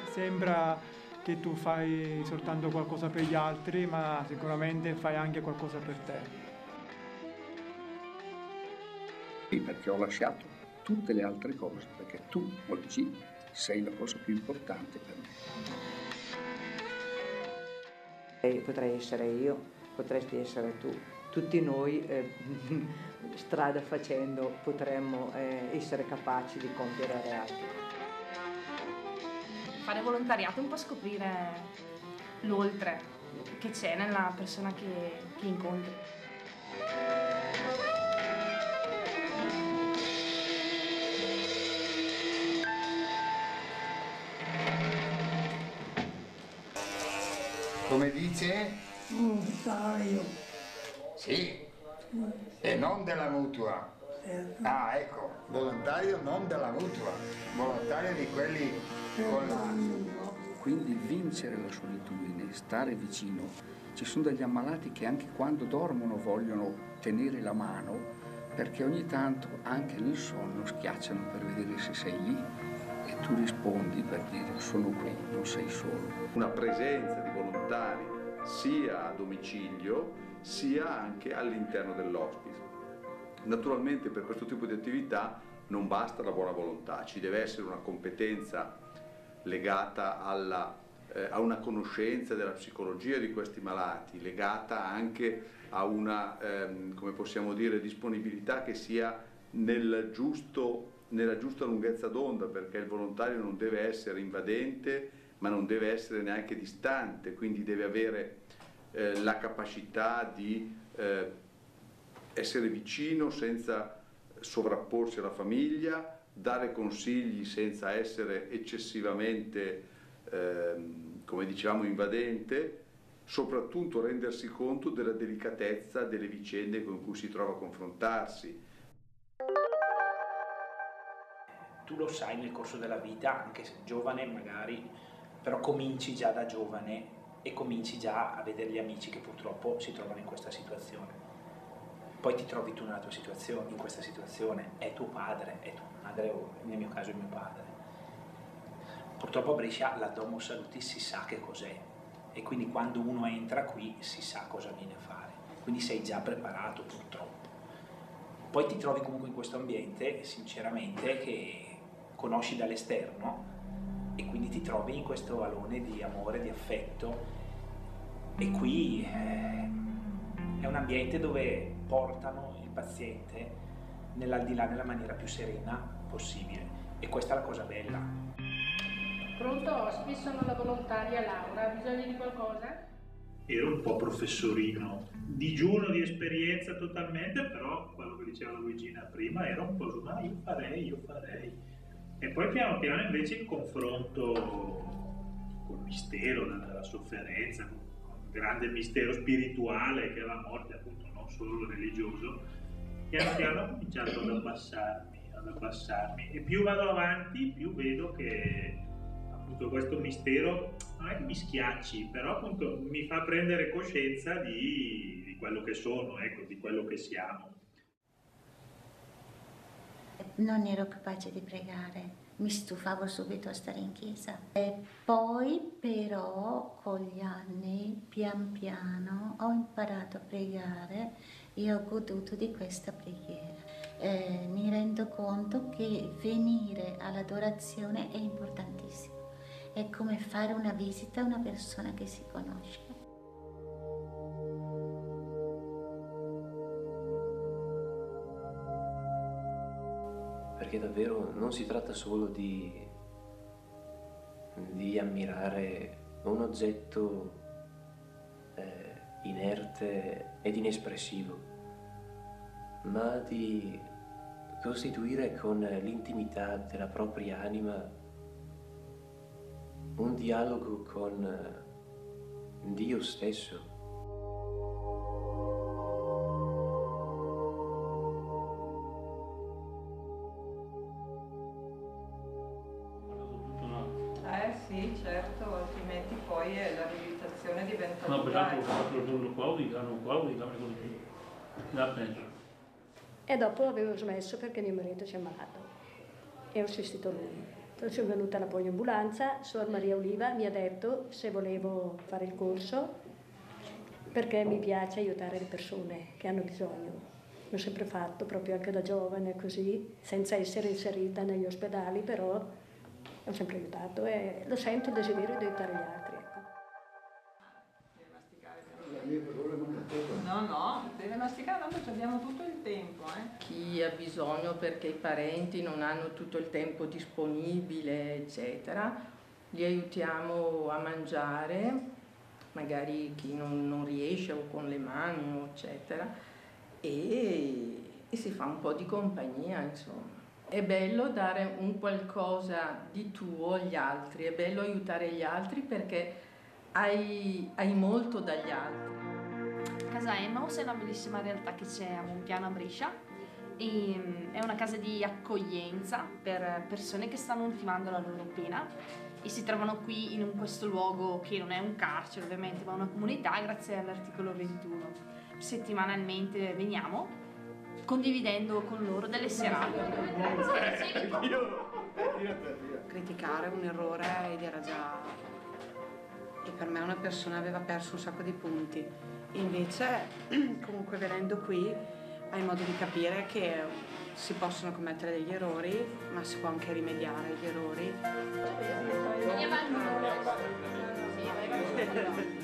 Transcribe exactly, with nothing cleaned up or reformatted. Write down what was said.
sembra che tu fai soltanto qualcosa per gli altri, ma sicuramente fai anche qualcosa per te. Sì, perché ho lasciato tutte le altre cose, perché tu oggi sei la cosa più importante per me. Potrei essere io, potresti essere tu. Tutti noi, eh, strada facendo, potremmo eh, essere capaci di compiere reati. Fare volontariato è un po' scoprire l'oltre che c'è nella persona che, che incontri. Come dice? Volontario. Sì, e non della mutua. Ah, ecco, volontario non della mutua, volontario di quelli con la... Quindi vincere la solitudine, stare vicino. Ci sono degli ammalati che anche quando dormono vogliono tenere la mano, perché ogni tanto anche nel sonno schiacciano per vedere se sei lì e tu rispondi per dire sono qui, non sei solo. Una presenza di volontari sia a domicilio sia anche all'interno dell'hospice. Naturalmente per questo tipo di attività non basta la buona volontà, ci deve essere una competenza legata alla, eh, a una conoscenza della psicologia di questi malati, legata anche a una, ehm, come possiamo dire, disponibilità che sia nel giusto, nella giusta lunghezza d'onda, perché il volontario non deve essere invadente, ma non deve essere neanche distante, quindi deve avere eh, la capacità di eh, essere vicino senza sovrapporsi alla famiglia, dare consigli senza essere eccessivamente, ehm, come dicevamo, invadente, soprattutto rendersi conto della delicatezza delle vicende con cui si trova a confrontarsi. Tu lo sai nel corso della vita, anche se giovane magari, però cominci già da giovane e cominci già a vedere gli amici che purtroppo si trovano in questa situazione. Poi ti trovi tu nella tua situazione, in questa situazione, è tuo padre, è tua madre o nel mio caso è mio padre. Purtroppo a Brescia la Domo Salutis si sa che cos'è e quindi quando uno entra qui si sa cosa viene a fare, quindi sei già preparato purtroppo. Poi ti trovi comunque in questo ambiente, sinceramente, che conosci dall'esterno e quindi ti trovi in questo alone di amore, di affetto e qui eh, è un ambiente dove portano il paziente nell'aldilà nella maniera più serena possibile e questa è la cosa bella. Pronto? Spesso sono la volontaria Laura, ha bisogno di qualcosa? Ero un po' professorino, digiuno di esperienza totalmente, però quello che diceva Luigina prima era un po' su, ma io farei, io farei. E poi piano piano invece il confronto col mistero della sofferenza, con il grande mistero spirituale che è la morte, appunto non solo religioso, piano piano ho cominciato ad abbassarmi, ad abbassarmi. E più vado avanti, più vedo che appunto questo mistero non è che mi schiacci, però appunto mi fa prendere coscienza di, di quello che sono, ecco, di quello che siamo. Non ero capace di pregare, mi stufavo subito a stare in chiesa. E poi però con gli anni, pian piano, ho imparato a pregare e ho goduto di questa preghiera. Eh, mi rendo conto che venire all'adorazione è importantissimo. È come fare una visita a una persona che si conosce. Perché davvero non si tratta solo di, di ammirare un oggetto eh, inerte ed inespressivo, ma di costituire con l'intimità della propria anima un dialogo con Dio stesso. Eh sì, certo, altrimenti poi la riabilitazione diventa... No, perché ho fatto il giorno qua, hanno qua, cose così. La penso. E dopo avevo smesso perché mio marito si è ammalato e ho assistito lui. Sono venuta alla poliambulanza, Suor Maria Oliva mi ha detto se volevo fare il corso perché mi piace aiutare le persone che hanno bisogno. L'ho sempre fatto, proprio anche da giovane, così, senza essere inserita negli ospedali, però ho sempre aiutato e lo sento il desiderio di aiutare gli altri. No, no, deve masticare, tanto abbiamo tutto il tempo. Eh. Chi ha bisogno perché i parenti non hanno tutto il tempo disponibile, eccetera, li aiutiamo a mangiare, magari chi non, non riesce o con le mani, eccetera, e, e si fa un po' di compagnia, insomma. È bello dare un qualcosa di tuo agli altri, è bello aiutare gli altri perché hai, hai molto dagli altri. Casa Emmaus è una bellissima realtà che c'è a Monpiano a Brescia e è una casa di accoglienza per persone che stanno ultimando la loro pena e si trovano qui in questo luogo che non è un carcere ovviamente ma una comunità grazie all'articolo ventuno. Settimanalmente veniamo condividendo con loro delle serate. Criticare un errore ed era già... e per me una persona aveva perso un sacco di punti. Invece, comunque venendo qui, hai modo di capire che si possono commettere degli errori, ma si può anche rimediare agli errori.